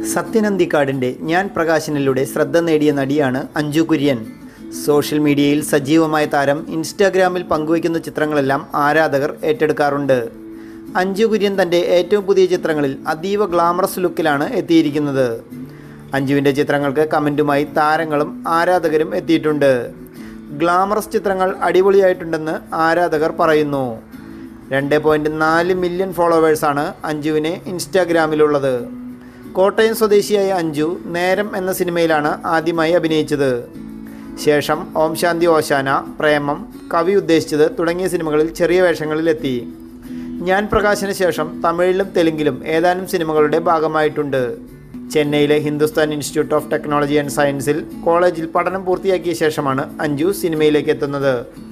സത്യനന്ദിക്കാടിൻ്റെ ഞാൻ പ്രകാശനിലൂടെ ശ്രദ്ധ നേടിയ നടിയാണ് അഞ്ജു കുര്യൻ. സോഷ്യൽ മീഡിയയിൽ സജീവമായ താരം ഇൻസ്റ്റാഗ്രാമിൽ പങ്കുവയ്ക്കുന്ന ചിത്രങ്ങളെല്ലാം ആരാധകർ ഏറ്റെടുക്കാറുണ്ട്. അഞ്ജു കുര്യൻ തൻ്റെ ഏറ്റവും പുതിയ ചിത്രങ്ങളിൽ അതീവ ഗ്ലാമറസ് ലുക്കിലാണ് എത്തിയിരിക്കുന്നത്. അഞ്ജുവിൻ്റെ ചിത്രങ്ങൾക്ക് കമൻറ്റുമായി താരങ്ങളും ആരാധകരും എത്തിയിട്ടുണ്ട്. ഗ്ലാമറസ് ചിത്രങ്ങൾ അടിപൊളിയായിട്ടുണ്ടെന്ന് ആരാധകർ പറയുന്നു. 2.4 മില്യൺ ഫോളോവേഴ്സാണ് അഞ്ജുവിന് ഇൻസ്റ്റാഗ്രാമിലുള്ളത്. കോട്ടയം സ്വദേശിയായ അഞ്ജു നേരം എന്ന സിനിമയിലാണ് ആദ്യമായി അഭിനയിച്ചത്. ശേഷം ഓം ശാന്തി ഓശാന, പ്രേമം, കവി ഉദ്ദേശിച്ചത് തുടങ്ങിയ സിനിമകളിൽ ചെറിയ വേഷങ്ങളിലെത്തി. ഞാൻ പ്രകാശന് ശേഷം തമിഴിലും തെലുങ്കിലും ഏതാനും സിനിമകളുടെ ഭാഗമായിട്ടുണ്ട്. ചെന്നൈയിലെ Hindustan institute of technology and സയൻസിൽ കോളേജിൽ പഠനം പൂർത്തിയാക്കിയ ശേഷമാണ് അഞ്ജു സിനിമയിലേക്ക് എത്തുന്നത്.